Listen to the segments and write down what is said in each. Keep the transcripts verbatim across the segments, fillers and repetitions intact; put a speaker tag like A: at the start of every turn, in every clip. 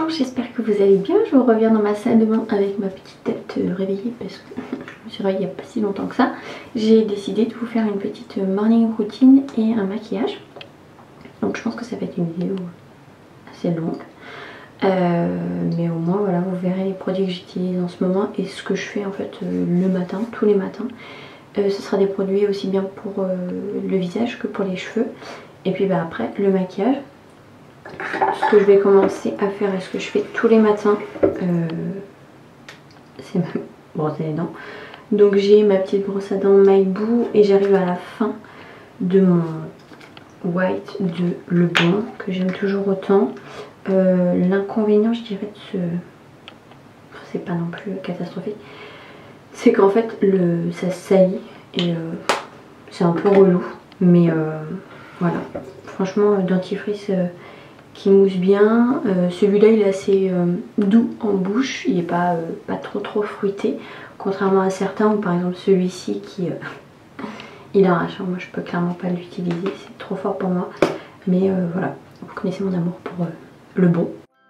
A: Bonjour, j'espère que vous allez bien. Je vous reviens dans ma salle de bain avec ma petite tête réveillée parce que je me suis réveillée il n'y a pas si longtemps que ça. J'ai décidé de vous faire une petite morning routine et un maquillage. Donc je pense que ça va être une vidéo assez longue. Euh, mais au moins voilà, vous verrez les produits que j'utilise en ce moment et ce que je fais en fait euh, le matin, tous les matins. Euh, ce sera des produits aussi bien pour euh, le visage que pour les cheveux. Et puis bah, après le maquillage. Ce que je vais commencer à faire et ce que je fais tous les matins, euh, c'est ma brosse à dents. Donc j'ai ma petite brosse à dents Mayboo et j'arrive à la fin de mon white de Le Bon que j'aime toujours autant. Euh, L'inconvénient, je dirais, de ce... c'est pas non plus catastrophique, c'est qu'en fait le... ça saillit et euh, c'est un peu relou. Mais euh, voilà, franchement, dentifrice... Euh, qui mousse bien. Euh, celui-là il est assez euh, doux en bouche, il n'est pas, euh, pas trop trop fruité, contrairement à certains ou par exemple celui-ci qui euh, il arrache. Moi je peux clairement pas l'utiliser, c'est trop fort pour moi. Mais euh, voilà, vous connaissez mon amour pour euh, Le Bon.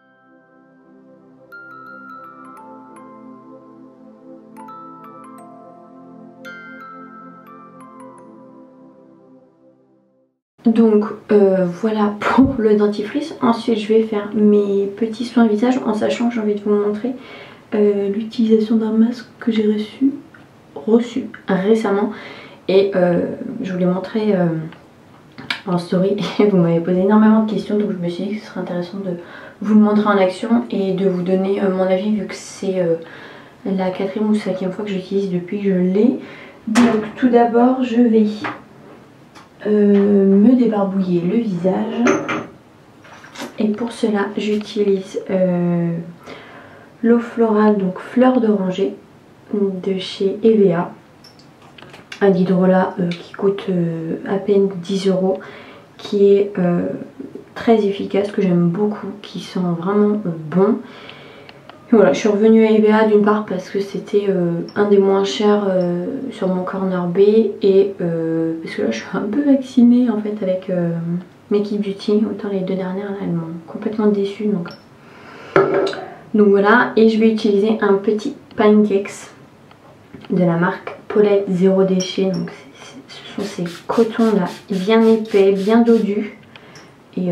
A: Donc euh, voilà pour le dentifrice. Ensuite je vais faire mes petits soins visage en sachant que j'ai envie de vous montrer euh, l'utilisation d'un masque que j'ai reçu, reçu récemment. Et euh, je vous l'ai montré euh, en story et vous m'avez posé énormément de questions, donc je me suis dit que ce serait intéressant de vous le montrer en action et de vous donner euh, mon avis vu que c'est euh, la quatrième ou cinquième fois que j'utilise depuis que je l'ai. Donc tout d'abord je vais Euh, me débarbouiller le visage et pour cela j'utilise euh, l'eau florale, donc fleur d'oranger de chez Evea, un hydrolat euh, qui coûte euh, à peine dix euros, qui est euh, très efficace, que j'aime beaucoup, qui sent vraiment euh, bon. Et voilà, je suis revenue à Evea d'une part parce que c'était euh, un des moins chers euh, sur mon corner B et euh, parce que là je suis un peu vaccinée en fait avec euh, Make It Beauty. Autant les deux dernières là, elles m'ont complètement déçue, donc donc voilà. Et je vais utiliser un petit Pancakes de la marque Paulette Zéro Déchet. Donc ce sont ces cotons là bien épais, bien dodus et euh,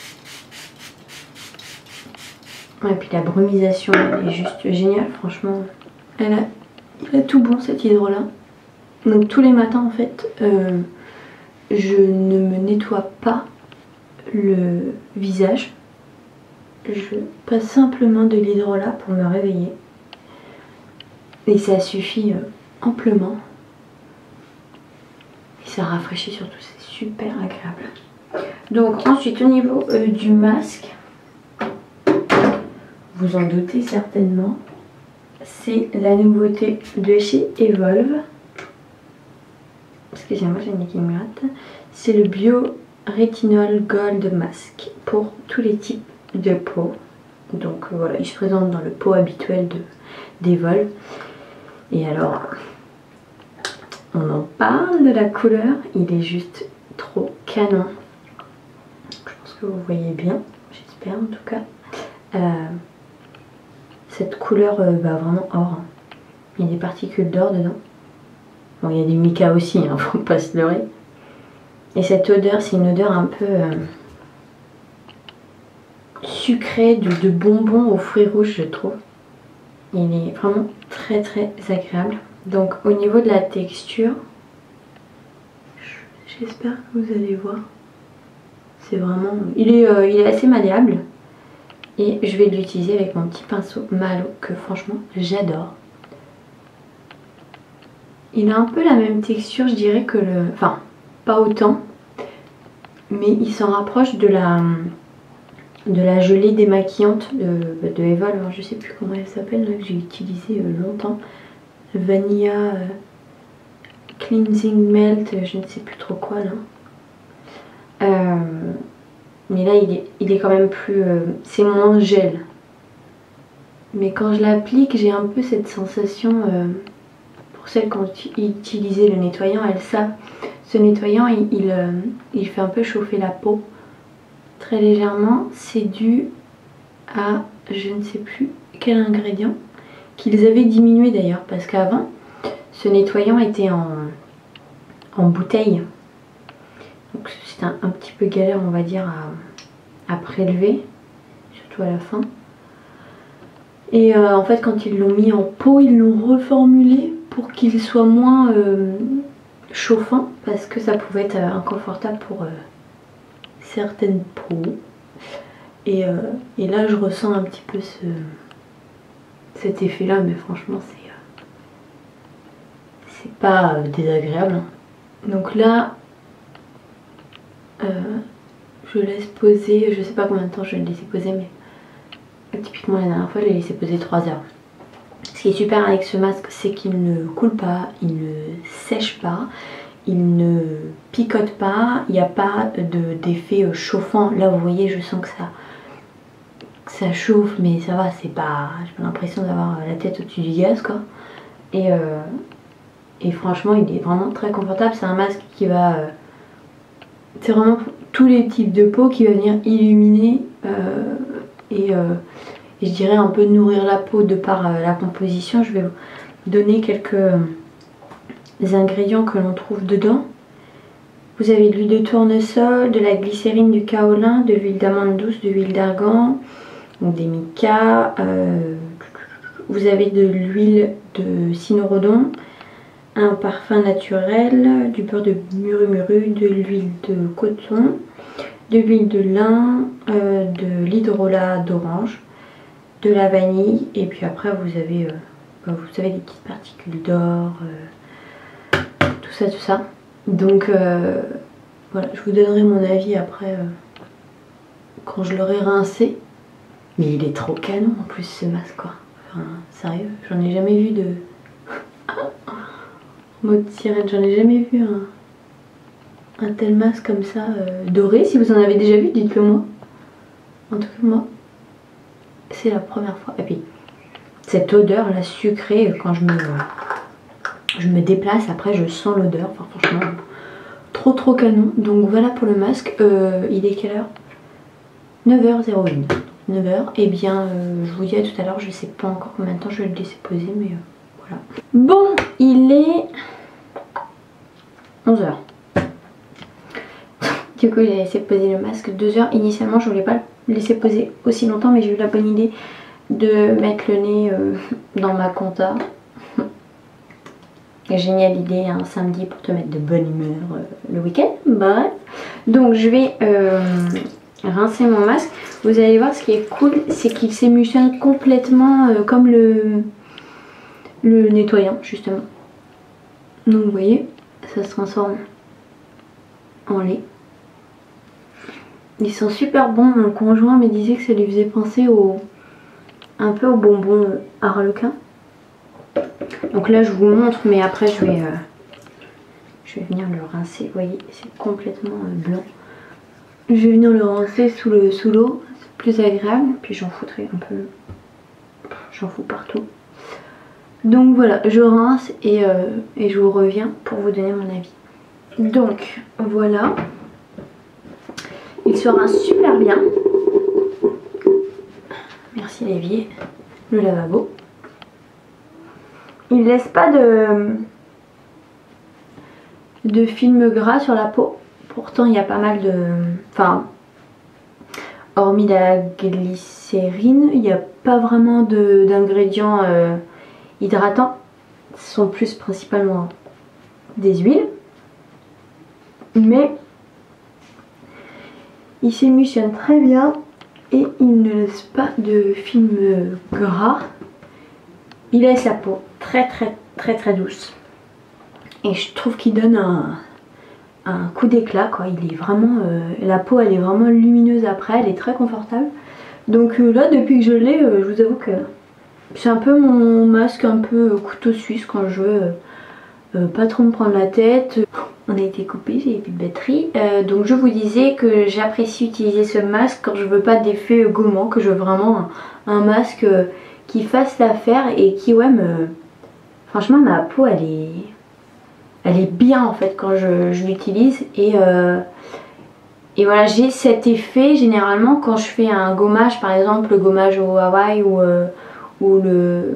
A: et puis la brumisation elle est juste géniale, franchement. Elle a, il a tout bon cet hydro-là. Donc tous les matins en fait, euh, je ne me nettoie pas le visage. Je passe simplement de l'hydro-là pour me réveiller. Et ça suffit euh, amplement. Et ça rafraîchit surtout, c'est super agréable. Donc ensuite au niveau euh, du masque, vous en doutez certainement, c'est la nouveauté de chez Evolve. Excusez-moi, j'ai une nez qui me gratte. C'est le Bio Retinol Gold Mask pour tous les types de peau. Donc voilà, il se présente dans le pot habituel d'Evolve. Et alors, on en parle de la couleur, il est juste trop canon. Je pense que vous voyez bien, j'espère en tout cas. Euh, Cette couleur euh, bah, vraiment or. Il y a des particules d'or dedans. Bon, il y a du mica aussi, hein, faut pas se leurrer. Et cette odeur, c'est une odeur un peu euh, sucrée, de, de bonbons aux fruits rouges, je trouve. Il est vraiment très très agréable. Donc au niveau de la texture, j'espère que vous allez voir. C'est vraiment... Il est, euh, il est assez malléable. Et je vais l'utiliser avec mon petit pinceau Malo que franchement j'adore. Il a un peu la même texture, je dirais que le... Enfin, pas autant. Mais il s'en rapproche de la de la gelée démaquillante de, de Evolve. Je sais plus comment elle s'appelle, là, que j'ai utilisé longtemps. Vanilla euh, Cleansing Melt, je ne sais plus trop quoi là. Euh... Mais là il est, il est quand même plus... Euh, c'est moins gel. Mais quand je l'applique, j'ai un peu cette sensation... Euh, pour celles qui ont utilisé le nettoyant, elles savent. Ce nettoyant, il, il, euh, il fait un peu chauffer la peau. Très légèrement. C'est du à je ne sais plus quel ingrédient, qu'ils avaient diminué d'ailleurs, parce qu'avant ce nettoyant était en, en bouteille. Donc c'était un, un petit peu galère on va dire à, à prélever, surtout à la fin. Et euh, en fait quand ils l'ont mis en pot, ils l'ont reformulé pour qu'il soit moins euh, chauffant, parce que ça pouvait être inconfortable pour euh, certaines peaux. Et, euh, et là je ressens un petit peu ce, cet effet là, mais franchement c'est euh, c'est pas euh, désagréable. Donc là euh, je laisse poser, je sais pas combien de temps je vais le laisser poser, mais typiquement la dernière fois je l'ai laissé poser trois heures. Ce qui est super avec ce masque, c'est qu'il ne coule pas, il ne sèche pas, il ne picote pas, il n'y a pas d'effet chauffant. Là vous voyez, je sens que ça, que ça chauffe, mais ça va, c'est pas, j'ai pas l'impression d'avoir la tête au-dessus du gaz quoi. Et, euh, et franchement il est vraiment très confortable. C'est un masque qui va, euh, c'est vraiment pour tous les types de peau, qui va venir illuminer euh, et, euh, et je dirais un peu nourrir la peau de par euh, la composition. Je vais vous donner quelques euh, ingrédients que l'on trouve dedans. Vous avez de l'huile de tournesol, de la glycérine, du kaolin, de l'huile d'amande douce, de l'huile d'argan, des micas, euh, vous avez de l'huile de cynorhodon, un parfum naturel, du beurre de muru-muru, de l'huile de coton, de l'huile de lin, euh, de l'hydrolat d'orange, de la vanille, et puis après vous avez, euh, vous savez, des petites particules d'or, euh, tout ça, tout ça. Donc euh, voilà, je vous donnerai mon avis après euh, quand je l'aurai rincé. Mais il est trop canon en plus ce masque quoi. Enfin, sérieux, j'en ai jamais vu de... mode sirène, j'en ai jamais vu un, un tel masque comme ça euh, doré. Si vous en avez déjà vu, dites-le moi. En tout cas moi, c'est la première fois. Et puis cette odeur là sucrée, quand je me, je me déplace, après je sens l'odeur. Enfin franchement, trop trop canon. Donc voilà pour le masque. Euh, il est quelle heure? neuf heures zéro un. neuf heures. Et bien euh, je vous dis à tout à l'heure, je sais pas encore combien de temps je vais le laisser poser, mais euh, voilà. Bon, il est onze heures. Du coup j'ai laissé poser le masque deux heures. Initialement je voulais pas le laisser poser aussi longtemps, mais j'ai eu la bonne idée de mettre le nez euh, dans ma compta. Géniale idée, un samedi pour te mettre de bonne humeur euh, le week-end. Bref, donc je vais euh, rincer mon masque. Vous allez voir, ce qui est cool, c'est qu'il s'émulsionne complètement euh, comme le, le nettoyant justement. Donc vous voyez, ça se transforme en lait. Ils sont super bons. Mon conjoint me disait que ça lui faisait penser au, un peu au bonbon Harlequin. Donc là je vous montre, mais après je vais, euh, je vais venir le rincer. Vous voyez, c'est complètement euh, blanc. Je vais venir le rincer sous le sous l'eau, c'est plus agréable. Puis j'en foutrai un peu, j'en fous partout. Donc voilà, je rince et, euh, et je vous reviens pour vous donner mon avis. Donc voilà, il se rince super bien. Merci l'évier, le lavabo. Il laisse pas de, de film gras sur la peau. Pourtant il y a pas mal de... Enfin, hormis la glycérine, il n'y a pas vraiment d'ingrédients euh, hydratants. Ce sont plus principalement des huiles. Mais il s'émulsionne très bien et il ne laisse pas de film gras. Il laisse la peau très très très très douce. Et je trouve qu'il donne un, un coup d'éclat quoi. Il est vraiment, euh, la peau elle est vraiment lumineuse après, elle est très confortable. Donc euh, là depuis que je l'ai, euh, je vous avoue que c'est un peu mon masque un peu euh, couteau suisse quand je veux euh, euh, pas trop me prendre la tête. On a été coupé, j'ai plus de batterie. Euh, donc je vous disais que j'apprécie utiliser ce masque quand je veux pas d'effet gommant, que je veux vraiment un, un masque euh, qui fasse l'affaire et qui ouais me... Franchement ma peau elle est... Elle est bien en fait quand je, je l'utilise et, euh, et voilà, j'ai cet effet généralement quand je fais un gommage, par exemple le gommage au Hawaï ou, euh, ou le euh,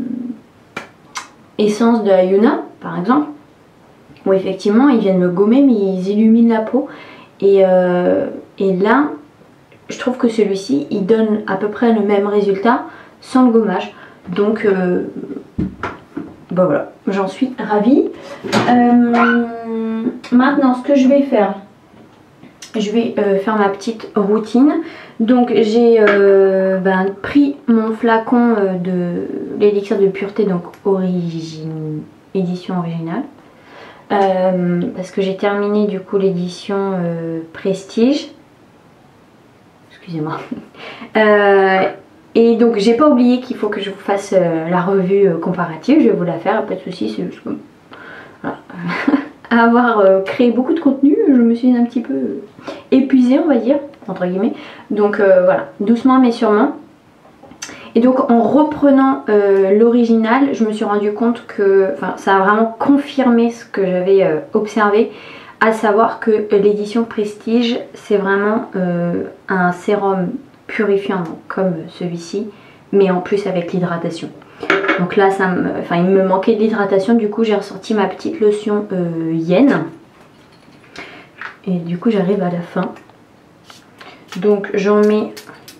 A: essence de Ayuna par exemple, où effectivement ils viennent me gommer mais ils illuminent la peau. Et, euh, et là, je trouve que celui-ci, il donne à peu près le même résultat sans le gommage. Donc, euh, bah voilà, j'en suis ravie. Euh, maintenant, ce que je vais faire, je vais euh, faire ma petite routine. Donc, j'ai euh, ben, pris mon flacon euh, de l'élixir de pureté, donc origine, édition originale. Euh, parce que j'ai terminé du coup l'édition euh, Prestige. Excusez-moi. Euh, et donc j'ai pas oublié qu'il faut que je vous fasse euh, la revue euh, comparative. Je vais vous la faire, pas de soucis. C'est juste que voilà. À avoir euh, créé beaucoup de contenu, je me suis un petit peu épuisée, on va dire, entre guillemets. Donc euh, voilà, doucement mais sûrement. Et donc en reprenant euh, l'original, je me suis rendu compte que, enfin, ça a vraiment confirmé ce que j'avais euh, observé, à savoir que euh, l'édition Prestige, c'est vraiment euh, un sérum purifiant, donc, comme celui-ci, mais en plus avec l'hydratation. Donc là, ça me, enfin, il me manquait de l'hydratation, du coup j'ai ressorti ma petite lotion euh, Yen. Et du coup j'arrive à la fin. Donc j'en mets...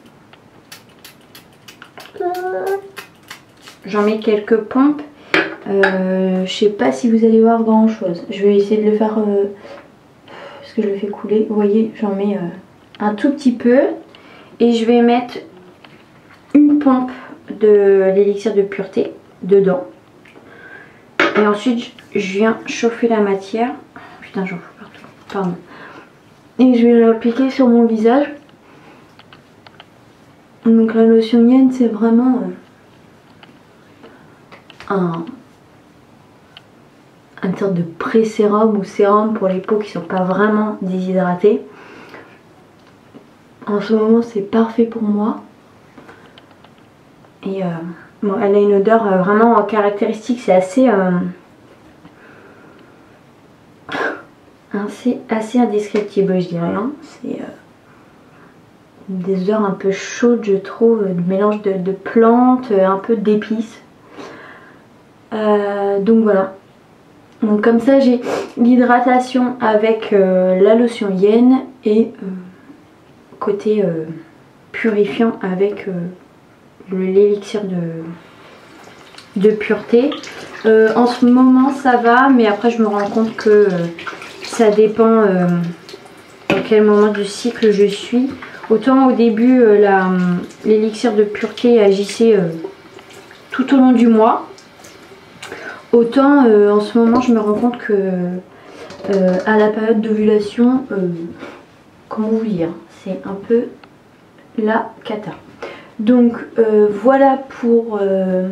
A: J'en mets quelques pompes. Euh, je sais pas si vous allez voir grand chose. Je vais essayer de le faire euh, parce que je le fais couler. Vous voyez, j'en mets euh, un tout petit peu. Et je vais mettre une pompe de l'élixir de pureté dedans. Et ensuite, je viens chauffer la matière. Putain, j'en fous partout. Pardon. Et je vais l'appliquer sur mon visage. Donc la lotion Yen, c'est vraiment... Euh, Un, une sorte de pré-sérum ou sérum pour les peaux qui sont pas vraiment déshydratées. En ce moment c'est parfait pour moi. Et euh, bon, elle a une odeur euh, vraiment caractéristique, c'est assez, euh, assez assez indescriptible je dirais. Hein. C'est euh, des odeurs un peu chaudes je trouve, du mélange de, de plantes, un peu d'épices. Euh, donc voilà, donc comme ça j'ai l'hydratation avec euh, la lotion Yen et euh, côté euh, purifiant avec euh, l'élixir de, de pureté. Euh, en ce moment ça va, mais après je me rends compte que euh, ça dépend euh, à quel moment du cycle je suis. Autant au début euh, l'élixir de pureté agissait euh, tout au long du mois. Autant euh, en ce moment je me rends compte que euh, à la période d'ovulation, euh, comment vous dire, c'est un peu la cata. Donc euh, voilà pour euh,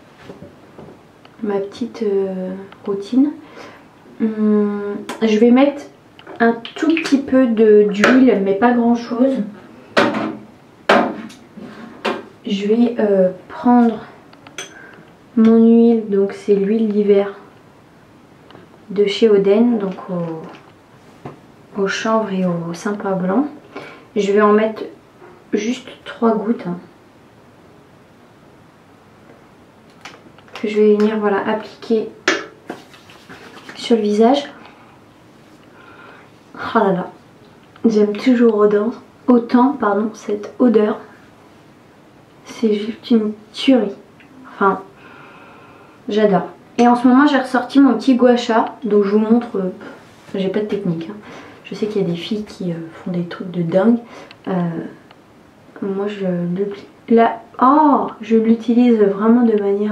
A: ma petite euh, routine. Hum, je vais mettre un tout petit peu d'huile, mais pas grand chose. Je vais euh, prendre mon huile, donc c'est l'huile d'hiver de chez Oden, donc au, au chanvre et au sympa blanc. Je vais en mettre juste trois gouttes. Hein, que je vais venir voilà, appliquer sur le visage. Oh là là, j'aime toujours autant, autant pardon, cette odeur. C'est juste une tuerie. Enfin, j'adore. Et en ce moment, j'ai ressorti mon petit gua sha. Donc, je vous montre. Euh, j'ai pas de technique. Hein. Je sais qu'il y a des filles qui euh, font des trucs de dingue. Euh, moi, je là, oh, je l'utilise vraiment de manière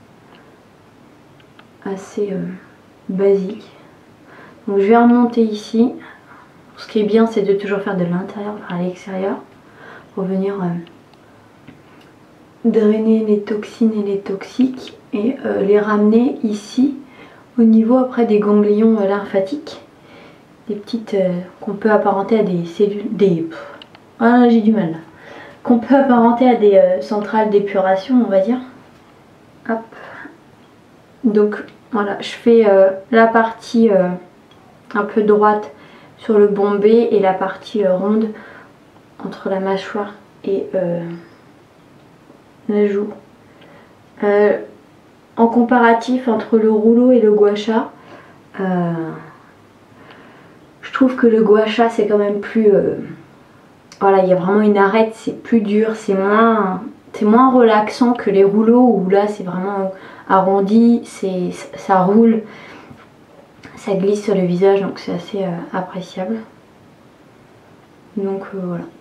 A: euh, assez euh, basique. Donc, je vais remonter ici. Ce qui est bien, c'est de toujours faire de l'intérieur vers l'extérieur pour venir euh, drainer les toxines et les toxiques et euh, les ramener ici au niveau après des ganglions euh, lymphatiques, des petites euh, qu'on peut apparenter à des cellules, des ah j'ai du mal, qu'on peut apparenter à des euh, centrales d'épuration on va dire. Hop. Donc voilà, je fais euh, la partie euh, un peu droite sur le bombé et la partie euh, ronde entre la mâchoire et euh, la joue. Euh, en comparatif entre le rouleau et le gua sha, euh, je trouve que le gua sha c'est quand même plus... Euh, voilà, il y a vraiment une arête, c'est plus dur, c'est moins, c'est moins relaxant que les rouleaux où là c'est vraiment arrondi, c'est, ça roule, ça glisse sur le visage, donc c'est assez euh, appréciable. Donc euh, voilà.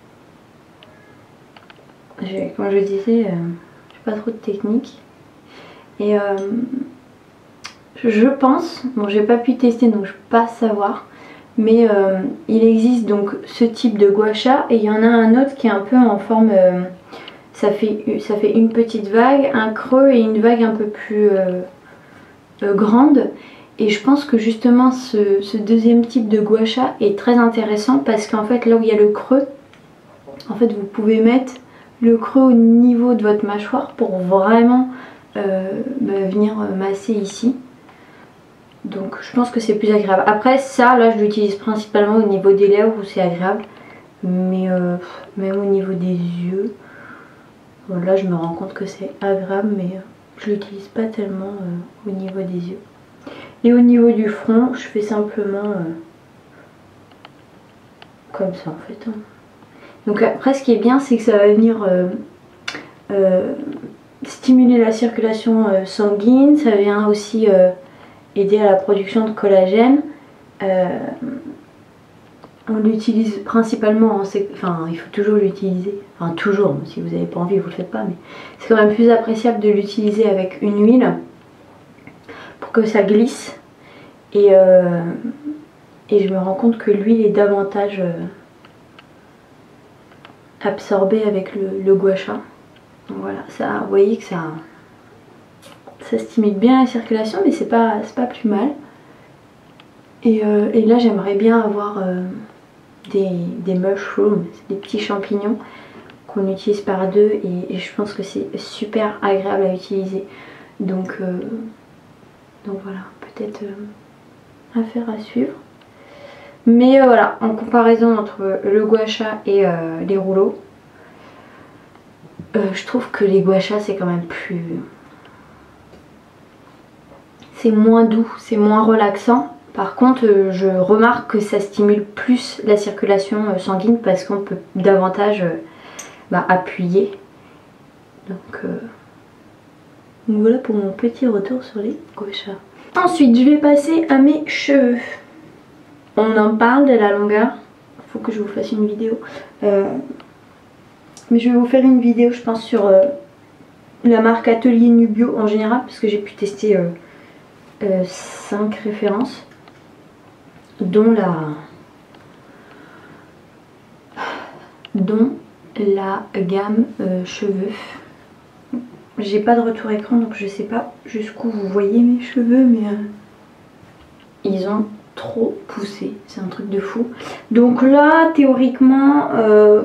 A: Comme je disais, euh, j'ai pas trop de technique. Et euh, je pense, bon j'ai pas pu tester donc je peux pas savoir, mais euh, il existe donc ce type de gua sha et il y en a un autre qui est un peu en forme, euh, ça, fait, ça fait une petite vague, un creux et une vague un peu plus euh, euh, grande. Et je pense que justement ce, ce deuxième type de gua sha est très intéressant parce qu'en fait là où il y a le creux, en fait vous pouvez mettre le creux au niveau de votre mâchoire pour vraiment euh, bah, venir masser ici. Donc je pense que c'est plus agréable. Après ça, là je l'utilise principalement au niveau des lèvres où c'est agréable. Mais euh, même au niveau des yeux, bon, là je me rends compte que c'est agréable mais euh, je l'utilise pas tellement euh, au niveau des yeux. Et au niveau du front, je fais simplement euh, comme ça en fait. Hein. Donc après ce qui est bien c'est que ça va venir euh, euh, stimuler la circulation euh, sanguine. Ça vient aussi... Euh, aider à la production de collagène. Euh, on l'utilise principalement en enfin il faut toujours l'utiliser, enfin toujours, si vous n'avez pas envie vous le faites pas, mais c'est quand même plus appréciable de l'utiliser avec une huile pour que ça glisse et, euh, et je me rends compte que l'huile est davantage euh, absorbée avec le, le gua sha. Donc voilà, ça, vous voyez que ça ça stimule bien la circulation mais c'est pas, c'est pas plus mal. Et, euh, et là j'aimerais bien avoir euh, des, des mushrooms, des petits champignons qu'on utilise par deux et, et je pense que c'est super agréable à utiliser. Donc, euh, donc voilà, peut-être euh, affaire à suivre. Mais euh, voilà, en comparaison entre le gua sha et euh, les rouleaux, euh, je trouve que les gua sha c'est quand même plus... c'est moins doux, c'est moins relaxant. Par contre, euh, je remarque que ça stimule plus la circulation euh, sanguine parce qu'on peut davantage euh, bah, appuyer. Donc, euh... Donc voilà pour mon petit retour sur les gua sha. Ensuite, je vais passer à mes cheveux. On en parle de la longueur. Il faut que je vous fasse une vidéo. Euh... Mais je vais vous faire une vidéo, je pense, sur euh, la marque Atelier Nubio en général parce que j'ai pu tester... Euh, Euh, cinq références dont la dont la gamme euh, cheveux. J'ai pas de retour écran donc je sais pas jusqu'où vous voyez mes cheveux mais euh, ils ont trop poussé, c'est un truc de fou. Donc là théoriquement euh,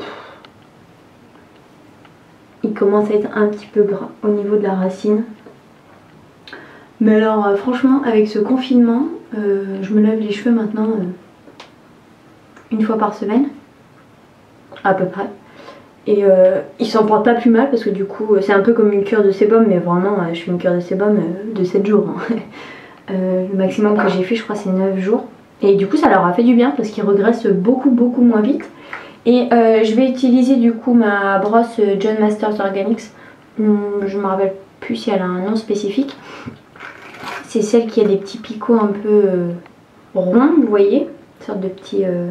A: il commence à être un petit peu gras au niveau de la racine. Mais alors euh, franchement avec ce confinement euh, je me lave les cheveux maintenant euh, une fois par semaine à peu près et euh, ils s'en portent pas plus mal parce que du coup c'est un peu comme une cure de sébum mais vraiment euh, je fais une cure de sébum euh, de sept jours hein. euh, le maximum que j'ai fait je crois c'est neuf jours et du coup ça leur a fait du bien parce qu'ils regressent beaucoup beaucoup moins vite et euh, je vais utiliser du coup ma brosse John Masters Organics. hum, je me rappelle plus si elle a un nom spécifique. C'est celle qui a des petits picots un peu euh, ronds, vous voyez, une sorte de petits... Euh...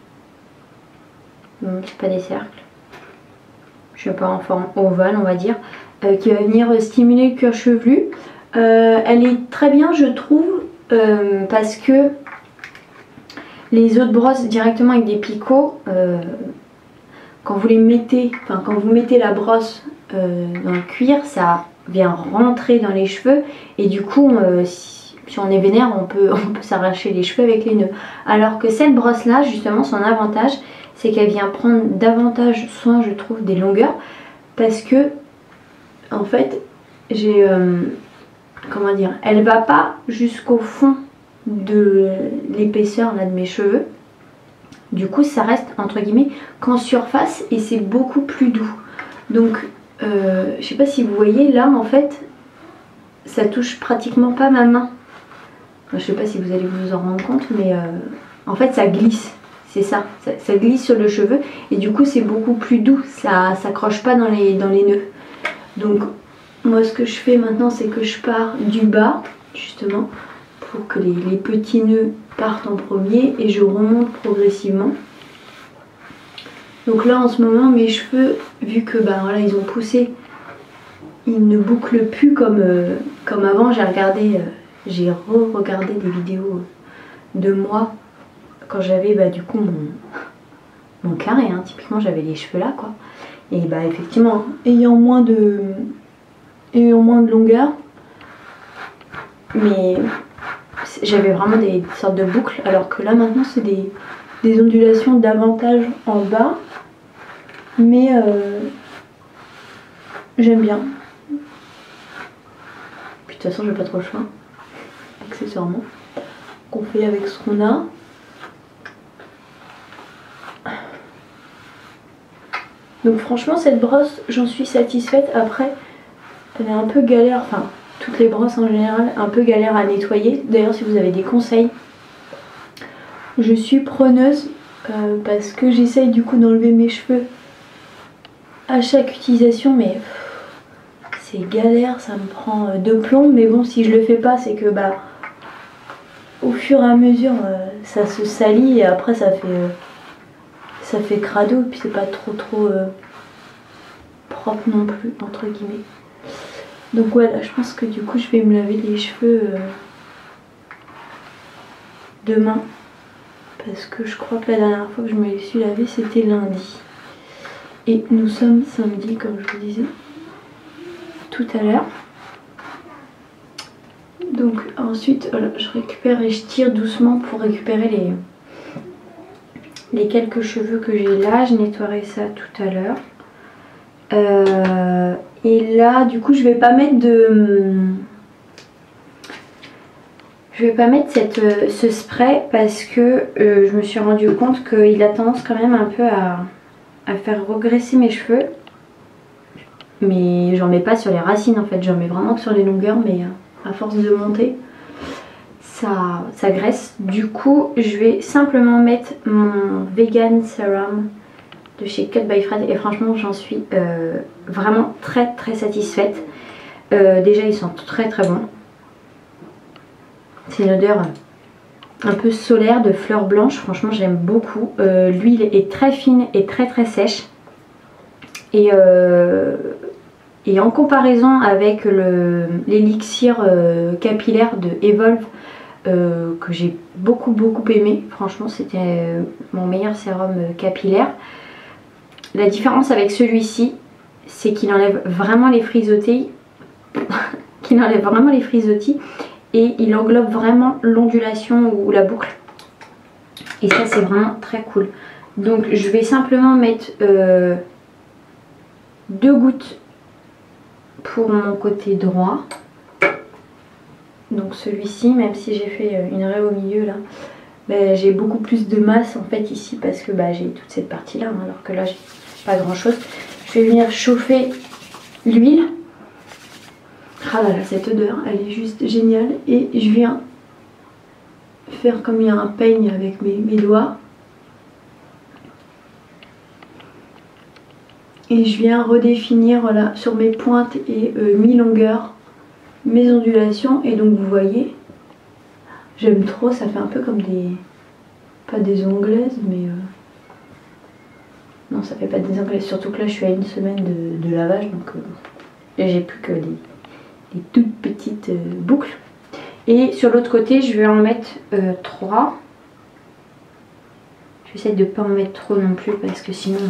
A: Non, c'est pas des cercles. Je sais pas, en forme ovale, on va dire. Euh, qui va venir stimuler le cuir chevelu. Euh, elle est très bien, je trouve, euh, parce que les autres brosses directement avec des picots, euh, quand vous les mettez, enfin quand vous mettez la brosse euh, dans le cuir, ça... vient rentrer dans les cheveux et du coup euh, si, si on est vénère on peut, on peut s'arracher les cheveux avec les nœuds, alors que cette brosse là justement son avantage c'est qu'elle vient prendre davantage soin je trouve des longueurs parce que en fait j'ai euh, comment dire, elle va pas jusqu'au fond de l'épaisseur là de mes cheveux Du coup ça reste entre guillemets qu'en surface et c'est beaucoup plus doux. Donc euh, je sais pas si vous voyez là en fait ça touche pratiquement pas ma main. Enfin, je sais pas si vous allez vous en rendre compte mais euh, en fait ça glisse. C'est ça, ça, ça glisse sur le cheveu et du coup c'est beaucoup plus doux, ça s'accroche pas dans les, dans les nœuds. Donc moi ce que je fais maintenant c'est que je pars du bas justement pour que les, les petits nœuds partent en premier et je remonte progressivement. Donc là en ce moment mes cheveux, vu que bah, voilà, ils ont poussé, ils ne bouclent plus comme, euh, comme avant. J'ai regardé, euh, j'ai re-regardé des vidéos de moi quand j'avais bah, du coup mon, mon carré, hein. Typiquement j'avais les cheveux là quoi. Et bah effectivement, ayant moins de, ayant moins de longueur, mais j'avais vraiment des sortes de boucles, alors que là maintenant c'est des, des ondulations davantage en bas, mais euh, j'aime bien. Puis de toute façon j'ai pas trop le choix, accessoirement, qu'on fait avec ce qu'on a. Donc franchement cette brosse j'en suis satisfaite. Après elle est un peu galère, enfin toutes les brosses en général un peu galère à nettoyer. D'ailleurs si vous avez des conseils je suis preneuse euh, parce que j'essaye du coup d'enlever mes cheveux à chaque utilisation mais c'est galère, ça me prend de plomb. Mais bon si je le fais pas c'est que bah au fur et à mesure euh, ça se salit et après ça fait euh, ça fait crado et puis c'est pas trop trop euh, propre non plus entre guillemets. Donc voilà, je pense que du coup je vais me laver les cheveux euh, demain parce que je crois que la dernière fois que je me les suis lavés c'était lundi et nous sommes samedi comme je vous disais tout à l'heure. Donc ensuite voilà, je récupère et je tire doucement pour récupérer les les quelques cheveux que j'ai là. Je nettoierai ça tout à l'heure. Euh, et là du coup je vais pas mettre de je vais pas mettre cette, ce spray parce que euh, je me suis rendu compte qu'il a tendance quand même un peu à, à faire regresser mes cheveux, mais j'en mets pas sur les racines en fait, j'en mets vraiment que sur les longueurs, mais à force de monter ça, ça graisse. Du coup je vais simplement mettre mon Vegan Serum de chez Cut by Fred et franchement j'en suis euh, vraiment très très satisfaite. Euh, déjà ils sont très très bons. C'est une odeur un peu solaire de fleurs blanches, franchement j'aime beaucoup. Euh, L'huile est très fine et très très sèche. Et, euh, et en comparaison avec l'élixir euh, capillaire de Evolve euh, que j'ai beaucoup beaucoup aimé, franchement c'était euh, mon meilleur sérum capillaire. La différence avec celui-ci, c'est qu'il enlève vraiment les frisottis, qu'il enlève vraiment les frisottis et il englobe vraiment l'ondulation ou la boucle. Et ça, c'est vraiment très cool. Donc, je vais simplement mettre euh, deux gouttes pour mon côté droit. Donc, celui-ci, même si j'ai fait une raie au milieu là, ben, j'ai beaucoup plus de masse en fait ici parce que bah, j'ai toute cette partie là, hein, alors que là, j'ai pas grand chose. Je vais venir chauffer l'huile. Ah là là, cette odeur, elle est juste géniale. Et je viens faire comme il y a un peigne avec mes, mes doigts. Et je viens redéfinir voilà, sur mes pointes et euh, mi-longueur mes ondulations. Et donc vous voyez, j'aime trop, ça fait un peu comme des... pas des onglaises, mais... Euh, non, ça fait pas des onglaises, surtout que là je suis à une semaine de, de lavage, donc euh, j'ai plus que des, des toutes petites euh, boucles. Et sur l'autre côté, je vais en mettre euh, trois. J'essaie de ne pas en mettre trop non plus parce que sinon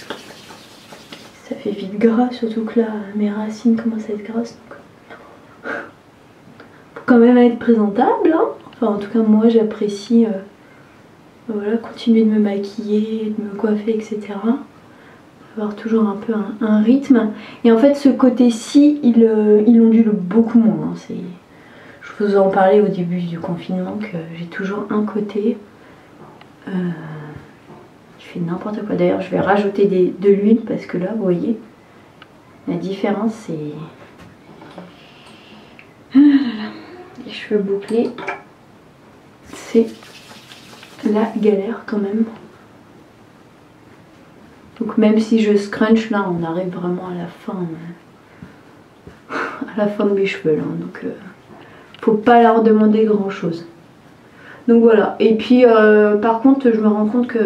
A: ça fait vite gras, surtout que là mes racines commencent à être grasses. Donc... faut quand même être présentable, hein. Enfin en tout cas moi j'apprécie... Euh, voilà, continuer de me maquiller, de me coiffer, et cetera. Avoir toujours un peu un, un rythme. Et en fait, ce côté-ci, il, euh, il ondule beaucoup moins. Hein. Je vous en parlais au début du confinement que j'ai toujours un côté euh, fait n'importe quoi. D'ailleurs je vais rajouter des, de l'huile parce que là vous voyez la différence, c'est... Ah là là. Les cheveux bouclés, c'est la galère quand même. Donc même si je scrunch là, on arrive vraiment à la fin, euh, à la fin de mes cheveux là. Donc euh, faut pas leur demander grand chose. Donc voilà. Et puis euh, par contre je me rends compte que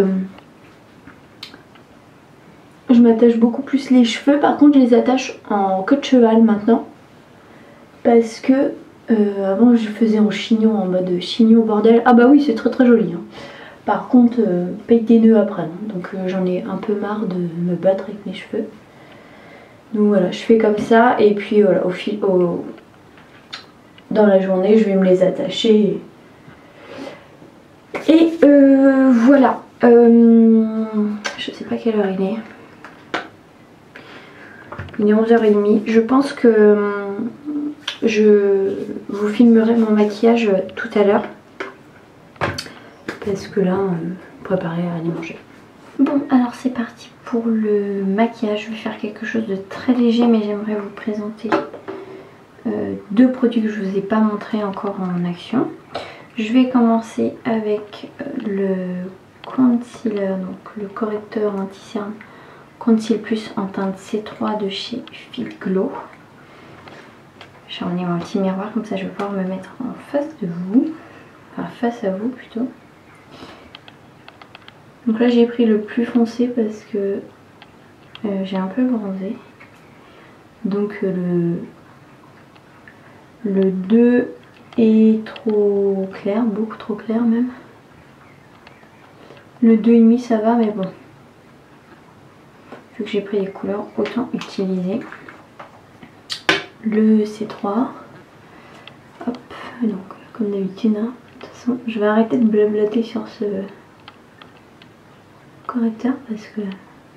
A: je m'attache beaucoup plus les cheveux. Par contre je les attache en queue de cheval maintenant. Parce que euh, avant je faisais en chignon, en mode chignon bordel. Ah bah oui c'est très très joli hein. Par contre euh, paye des nœuds après hein. Donc euh, j'en ai un peu marre de me battre avec mes cheveux. Donc voilà, je fais comme ça. Et puis voilà, au fil, au... dans la journée je vais me les attacher. Et euh, voilà. euh, Je sais pas quelle heure il est. Il est onze heures trente. Je pense que je vous filmerai mon maquillage tout à l'heure. Parce que là, euh, préparer à aller manger. Bon, alors c'est parti pour le maquillage. Je vais faire quelque chose de très léger, mais j'aimerais vous présenter euh, deux produits que je ne vous ai pas montré encore en action. Je vais commencer avec euh, le concealer, donc le correcteur anti-cerne Conceal Plus en teinte C trois de chez Fit Glow. J'ai emmené mon petit miroir, comme ça je vais pouvoir me mettre en face de vous. Enfin, face à vous plutôt. Donc là j'ai pris le plus foncé parce que euh, j'ai un peu bronzé. Donc euh, le, le deux est trop clair, beaucoup trop clair même. Le deux virgule cinq ça va, mais bon. Vu que j'ai pris les couleurs, autant utiliser le C trois. Hop, donc comme d'habitude, hein. De toute façon je vais arrêter de blablater sur ce correcteur parce que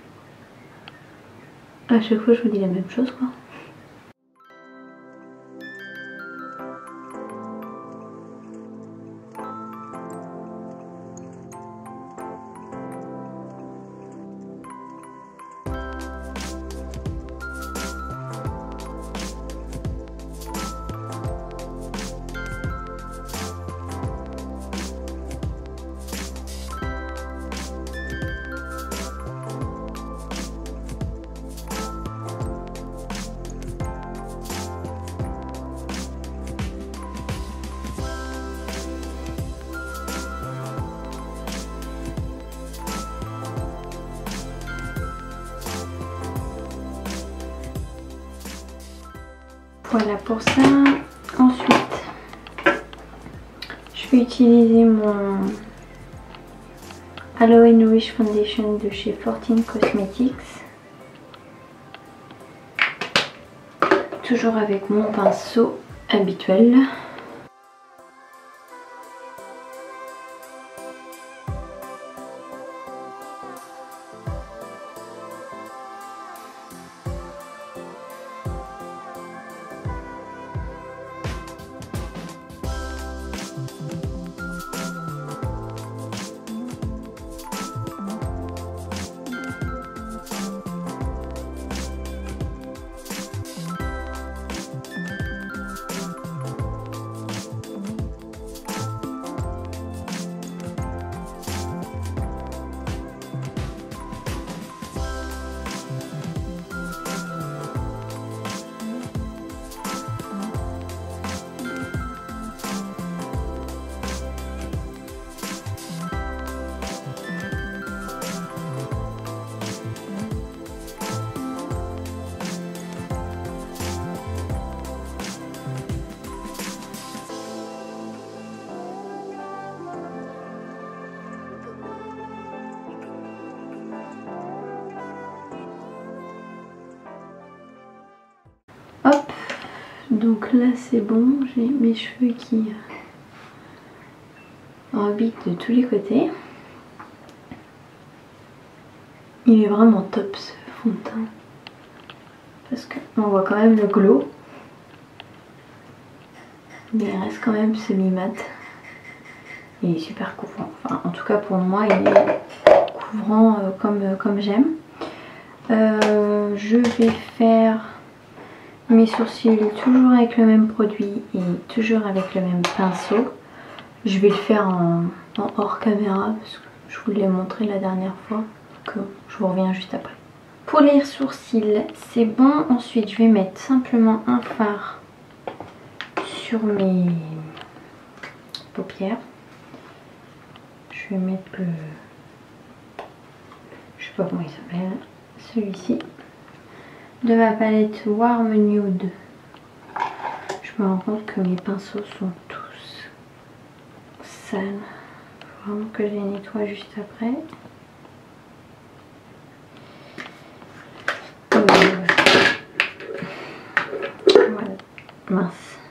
A: à chaque fois je vous dis la même chose quoi. Voilà pour ça. Ensuite, je vais utiliser mon Aloe Nourish Foundation de chez Fortune Cosmetics. Toujours avec mon pinceau habituel. Hop, donc là c'est bon, j'ai mes cheveux qui orbitent de tous les côtés. Il est vraiment top ce fond de teint parce qu'on voit quand même le glow, mais il reste quand même semi-mat. Il est super couvrant, enfin en tout cas pour moi il est couvrant euh, comme, euh, comme j'aime. Euh, je vais faire mes sourcils toujours avec le même produit et toujours avec le même pinceau. Je vais le faire en, en hors caméra parce que je vous l'ai montré la dernière fois. Donc je vous reviens juste après. Pour les sourcils, c'est bon. Ensuite, je vais mettre simplement un fard sur mes paupières. Je vais mettre le... je sais pas comment il s'appelle. Celui-ci. De ma palette Warm Nude. Je me rends compte que mes pinceaux sont tous sales. Faut vraiment que je les nettoie juste après. Euh, voilà. Mince.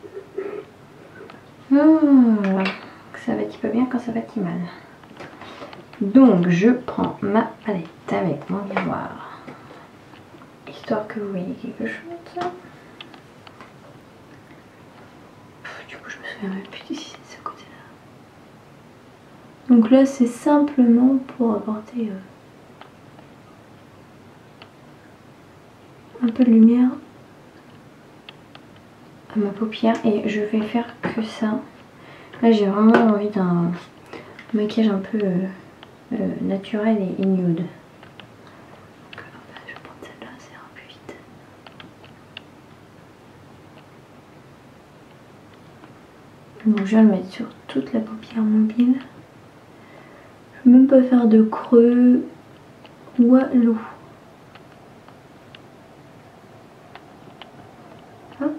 A: Voilà. Ça va qui pas bien quand ça va qui mal. Donc je prends ma palette avec mon miroir. Histoire que vous voyez quelque chose. Du coup je me souviens même plus si c'est de ce côté là. Donc là c'est simplement pour apporter euh, un peu de lumière à ma paupière et je vais faire que ça. Là j'ai vraiment envie d'un maquillage un peu euh, euh, naturel et nude. Donc je vais le mettre sur toute la paupière mobile. Je ne vais même pas faire de creux ou à l'eau. Hop.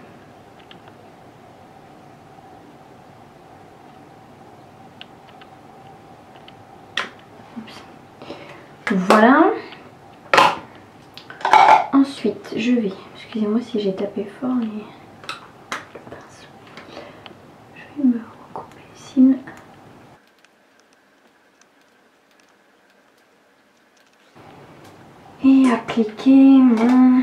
A: Voilà. Ensuite, je vais, excusez-moi si j'ai tapé fort, mais je vais me recouper ici. Et appliquer mon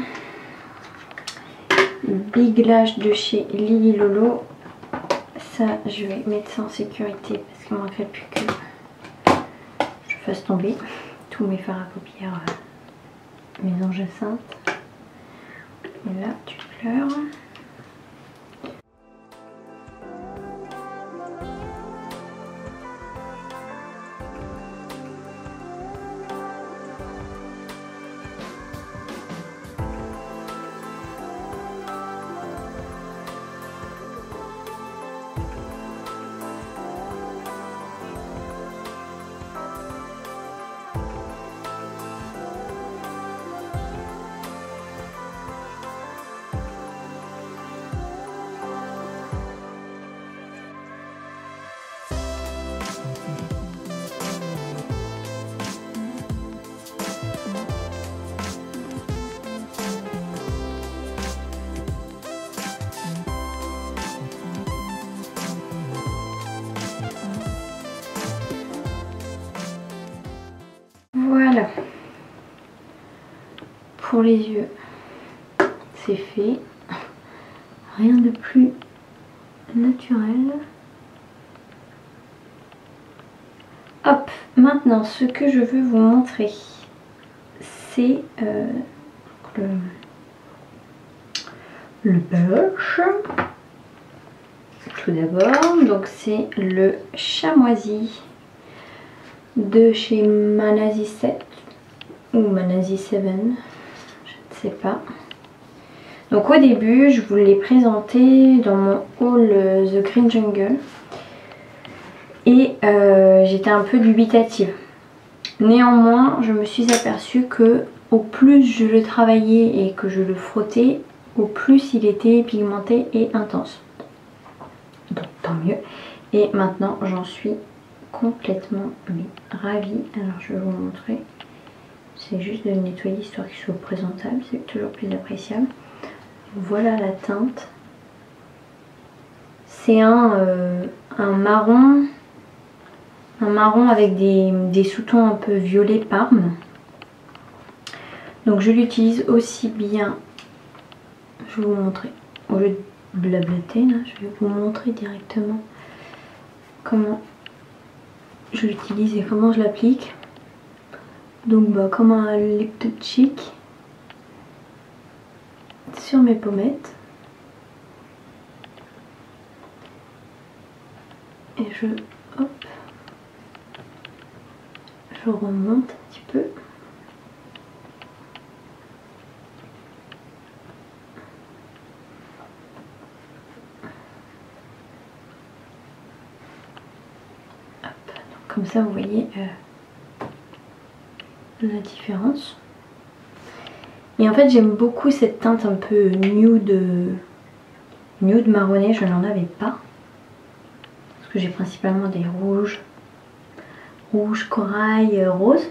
A: Big Lash de chez Lily Lolo. Ça, je vais mettre ça en sécurité parce qu'il ne manquerait plus que je fasse tomber tous mes fards à paupières euh, maison Jacinthe. Et là, tu pleures. Voilà, pour les yeux, c'est fait. Rien de plus naturel. Hop, maintenant ce que je veux vous montrer, c'est euh, le, le blush. Tout d'abord, donc c'est le chamoisi de chez Manazi sept ou Manazi sept, je ne sais pas. Donc au début je vous l'ai présenté dans mon haul The Green Jungle et euh, j'étais un peu dubitative. Néanmoins je me suis aperçue que au plus je le travaillais et que je le frottais, au plus il était pigmenté et intense. Donc tant mieux. Et maintenant j'en suis complètement mais ravie. Alors je vais vous montrer. C'est juste de le nettoyer histoire qu'il soit présentable, c'est toujours plus appréciable. Voilà la teinte. C'est un, euh, un marron, un marron avec des, des sous-tons un peu violet parme. Donc je l'utilise aussi bien. Je vais vous montrer. Au lieu de blablater, là, je vais vous montrer directement comment je l'utilise et comment je l'applique. Donc bah, comme un lip cheek sur mes pommettes. Et je, hop, je remonte un petit peu. Hop, donc comme ça vous voyez euh, la différence. Et en fait j'aime beaucoup cette teinte un peu nude, nude marronné, je n'en avais pas. Parce que j'ai principalement des rouges, rouge, corail, rose.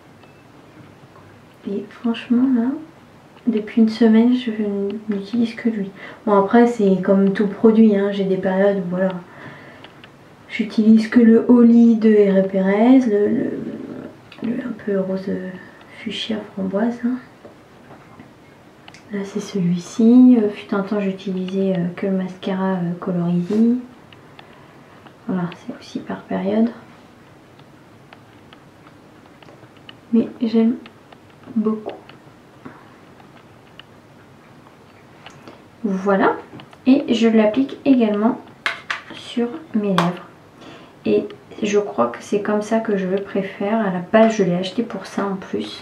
A: Et franchement là, depuis une semaine je n'utilise que lui. Bon après c'est comme tout produit, hein, j'ai des périodes où voilà, j'utilise que le Holly de Herré Perez, le, le, le un peu rose fuchsia framboise. Hein. Là c'est celui-ci, euh, fut un temps j'utilisais euh, que le mascara euh, Color Easy. Voilà, c'est aussi par période. Mais j'aime beaucoup. Voilà. Et je l'applique également sur mes lèvres. Et je crois que c'est comme ça que je le préfère. À la base, je l'ai acheté pour ça en plus.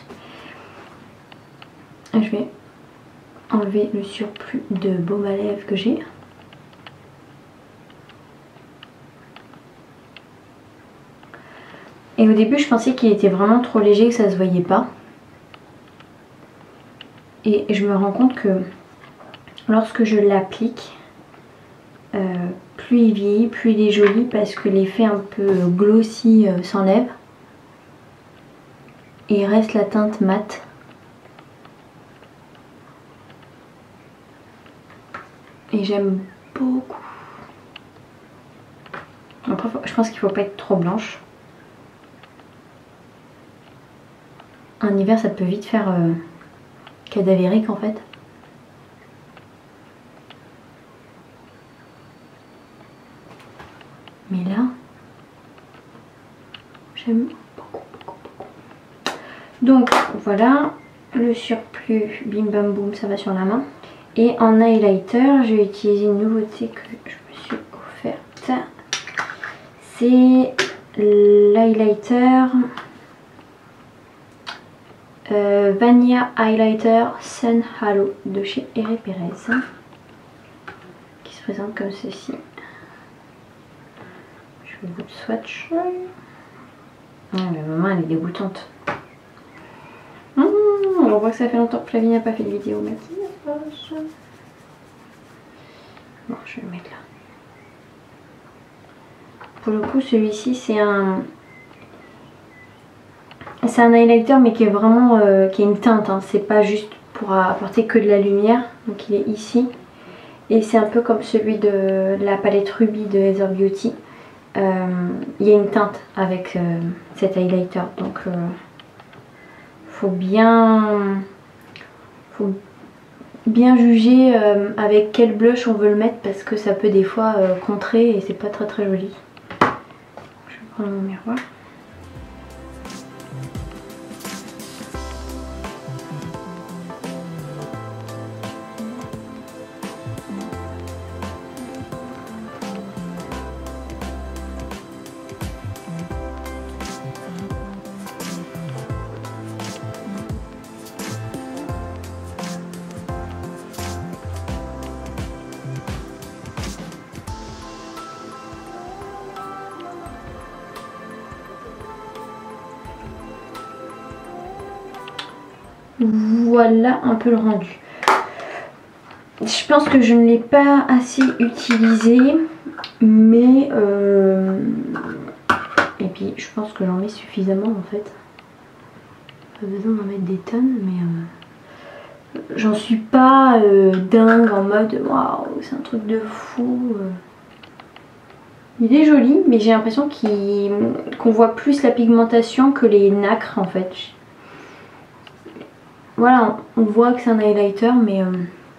A: Je vais enlever le surplus de baume à lèvres que j'ai. Et au début je pensais qu'il était vraiment trop léger, que ça se voyait pas. Et je me rends compte que lorsque je l'applique, euh, plus il vieillit, plus il est joli parce que l'effet un peu glossy euh, s'enlève. Et il reste la teinte mate. Et j'aime beaucoup. Après je pense qu'il ne faut pas être trop blanche. En hiver ça peut vite faire euh, cadavérique en fait. Mais là, j'aime beaucoup, beaucoup, beaucoup. Donc voilà, le surplus bim bam boum, ça va sur la main. Et en highlighter, je vais utiliser une nouveauté que je me suis offerte. C'est l'highlighter euh, Vanilla Highlighter Sun Halo de chez Herré Perez, qui se présente comme ceci. Je vous le swatch. Oh, mais maman elle est dégoûtante. Mmh, on voit que ça fait longtemps que Flavie n'a pas fait de vidéo maquillage. Bon, je vais le mettre là. Pour le coup, celui-ci c'est un c'est un highlighter mais qui est vraiment euh, qui est une teinte. Hein. C'est pas juste pour apporter que de la lumière. Donc il est ici et c'est un peu comme celui de la palette Ruby de Heather Beauty. Euh, il y a une teinte avec euh, cet highlighter, donc euh, faut bien faut bien juger euh, avec quel blush on veut le mettre parce que ça peut des fois euh, contrer et c'est pas très très joli. Je vais prendre mon miroir. Voilà un peu le rendu. Je pense que je ne l'ai pas assez utilisé, mais euh... et puis je pense que j'en mets suffisamment en fait. Pas besoin d'en mettre des tonnes, mais euh... j'en suis pas euh, dingue en mode waouh, c'est un truc de fou. Il est joli, mais j'ai l'impression qu'il... qu'on voit plus la pigmentation que les nacres en fait. Voilà, on voit que c'est un highlighter, mais euh,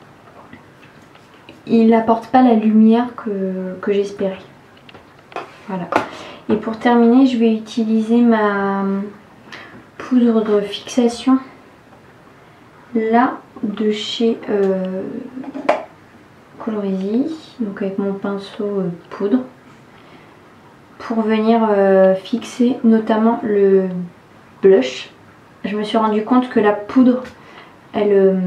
A: il n'apporte pas la lumière que, que j'espérais. Voilà. Et pour terminer, je vais utiliser ma poudre de fixation là de chez euh, Colorisy, donc avec mon pinceau euh, poudre, pour venir euh, fixer notamment le blush. Je me suis rendu compte que la poudre, elle, euh,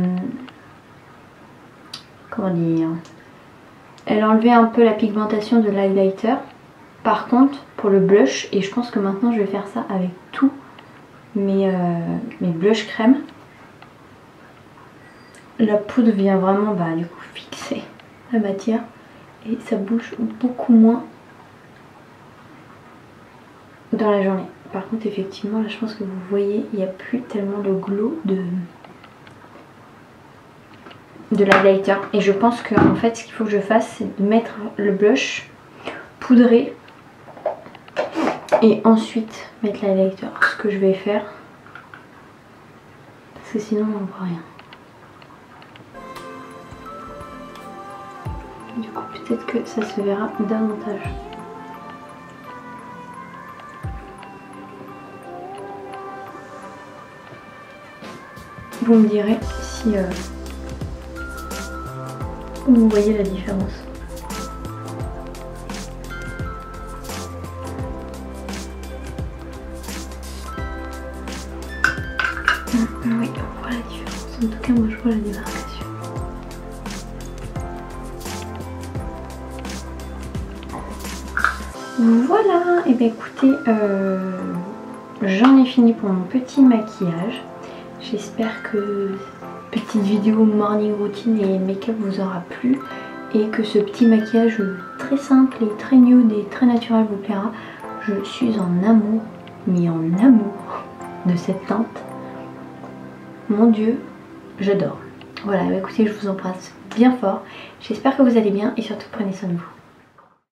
A: comment dire, elle enlevait un peu la pigmentation de l'highlighter. Par contre, pour le blush, et je pense que maintenant je vais faire ça avec tous mes, euh, mes blush crème, la poudre vient vraiment bah, du coup fixer la matière et ça bouge beaucoup moins dans la journée. Par contre, effectivement, là je pense que vous voyez, il n'y a plus tellement le glow de, de l'highlighter. Et je pense que en fait, ce qu'il faut que je fasse, c'est de mettre le blush poudré et ensuite mettre l'highlighter. Ce que je vais faire, parce que sinon on ne voit rien. Du coup, peut-être que ça se verra davantage. Vous me direz si euh, vous voyez la différence. Oui, on voit la différence. En tout cas, moi je vois la démarcation. Voilà, et bien écoutez, euh, j'en ai fini pour mon petit maquillage. J'espère que cette petite vidéo morning routine et make-up vous aura plu et que ce petit maquillage très simple et très nude et très naturel vous plaira. Je suis en amour, mais en amour de cette teinte. Mon Dieu, j'adore. Voilà, bah écoutez, je vous embrasse bien fort. J'espère que vous allez bien et surtout prenez soin de vous.